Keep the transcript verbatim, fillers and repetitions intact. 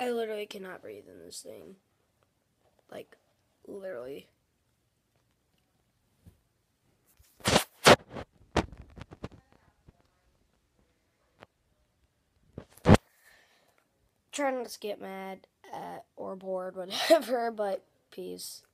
I literally cannot breathe in this thing. Like, literally. Try not to get mad at or bored, whatever, but peace.